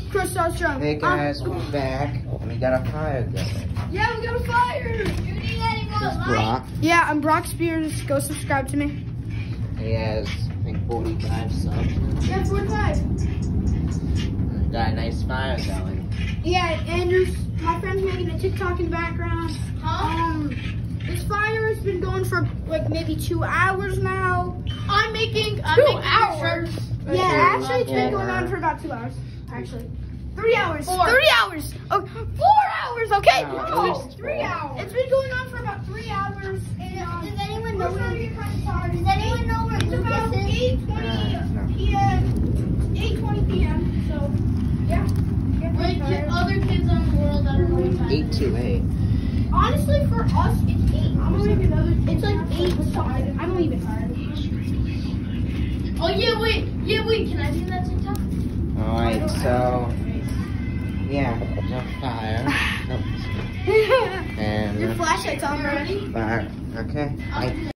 Chris Armstrong. Hey guys, we're back. And we got a fire going. Yeah, we got a fire. Do you need any more This is light? Brock. Yeah, I'm Brock Spears. Go subscribe to me. He has, I think, 45 subs. Yeah, 45. Got a nice fire going. Yeah, Andrews, my friend's making a TikTok in the background. This fire has been going for like maybe 2 hours now. I'm making 2 hours? Yeah, actually it's been going on for about 2 hours. Actually. 3 hours. 4. 3 hours. Oh, 4 hours, okay? No, No, at least 3 4. hours. It's been going on for about 3 hours. Does anyone know where Does anyone know where It's about Lucas is? 8:20 p.m. 8:20 p.m. So, yeah. Like other kids on the world, I don't know what time. 8 to 8. Honestly, for us, it's 8. I'm gonna make another. It's like 8 something. I'm even tired. Oh yeah, wait. Can I do that TikTok? Alright, so, yeah, no fire. Nope. And Your flashlight's on already. fire. Okay, bye.